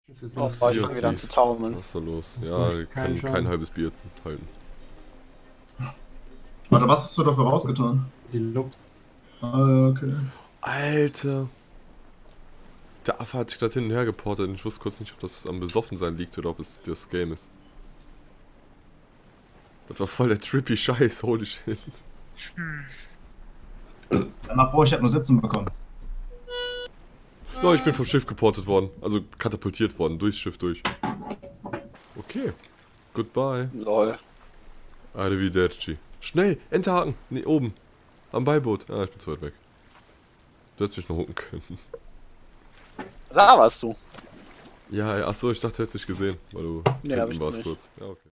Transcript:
Fürs Oh, Loch. ich fange wieder an zu taumeln. Was ist da los? Das Ja, macht keinen kein Schaden. halbes Bier halten. Warte, was hast du dafür rausgetan? Die Luft. Ah, okay. Alter! Der Affe hat sich gerade hin und her geportet und ich wusste kurz nicht, ob das am Besoffensein liegt oder ob es das Game ist. Das war voll der trippy Scheiß, holy shit. Danach brauche ich halt nur 17 bekommen. Oh, ich bin vom Schiff geportet worden, also katapultiert worden, durchs Schiff durch. Okay, goodbye. Lol. Arrivederci. Schnell, Enterhaken! Ne, oben. Am Beiboot. Ah, ich bin zu weit weg. Du hättest mich noch hucken können. Da warst du. Ja, achso, ich dachte, du hättest dich gesehen, weil du Nee, hab hinten ich warst nicht. kurz. Ja, okay.